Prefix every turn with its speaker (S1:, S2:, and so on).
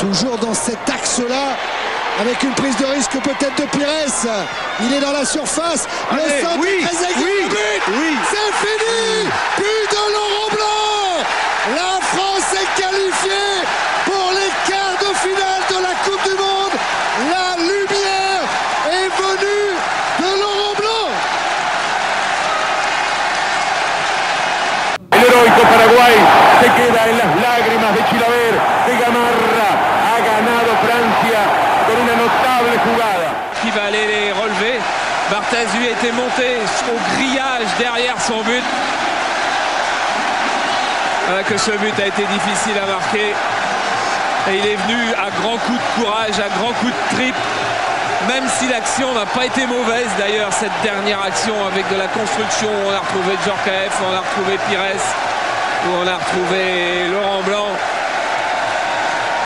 S1: Toujours dans cet axe-là, avec une prise de risque peut-être de Pires. Il est dans la surface. Le centre est très aigu. C'est fini. But de Laurent Blanc. La France est qualifiée pour les quarts de finale de la Coupe du Monde. La lumière est venue de Laurent Blanc.
S2: El heroico Paraguay se queda en las lágrimas de Chilaver, de Gamarra. Ha ganado Francia con una notable jugada.
S3: Qui va aller les relever. Barthez lui était monté au grillage derrière son but. Voilà que ce but a été difficile à marquer. Et il est venu à grands coups de courage, à grands coups de trip. Même si l'action n'a pas été mauvaise d'ailleurs, cette dernière action avec de la construction. On a retrouvé Djorkaeff, on a retrouvé Pires, on a retrouvé Laurent Blanc.